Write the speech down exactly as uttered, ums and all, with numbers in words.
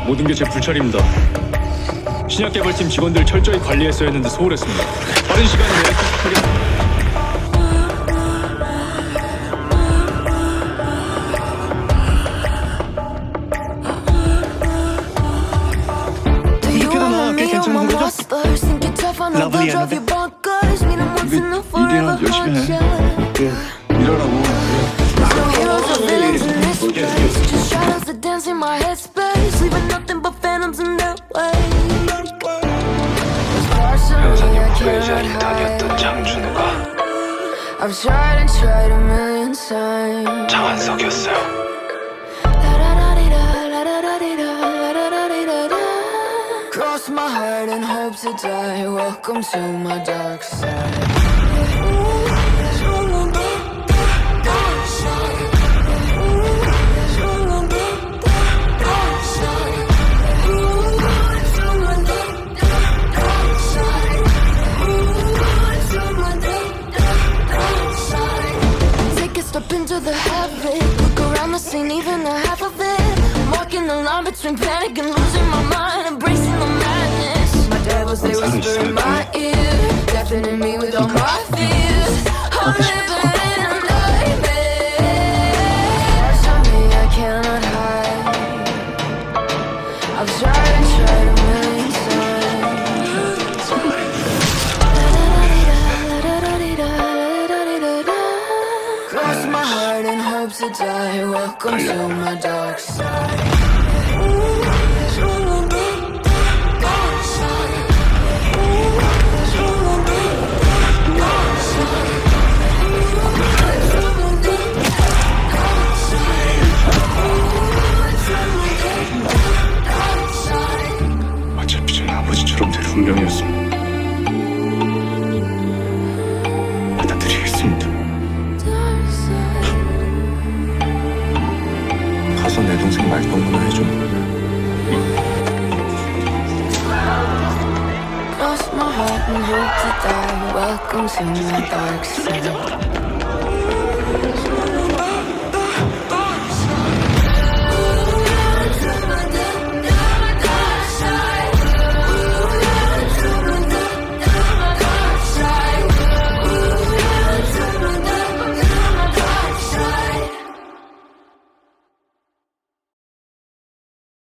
모든 게 제 불찰입니다. 신약개발팀 직원들 철저히 관리했어야 했는데 소홀했습니다. 빠른 시간 내에 하겠습니다. 러블리한데? 근데 일이나 열심히 해. 예, 일하라고. 변호사님 그 자리에 다녔던 장준우가 장한석이었어요. Cross my heart and hope to die. Welcome to my dark side. Take a step into the habit. Look around the scene, even the half of it. I'm walking the line between panic and losing my mind. Embracing the madness. My devils, they whisper in my ear, deafening me with all my fears. I'm living in a nightmare. Parts of me I cannot hide. I've tried and tried a million times. Cross my heart and hope to die. Welcome to my dark side. 어차피 전 아버지처럼 될 운명이었습니다. 받아들이겠습니다. 가서 내 동생 말동무나 해줘. Cross my heart and hope to die. Welcome to my dark side.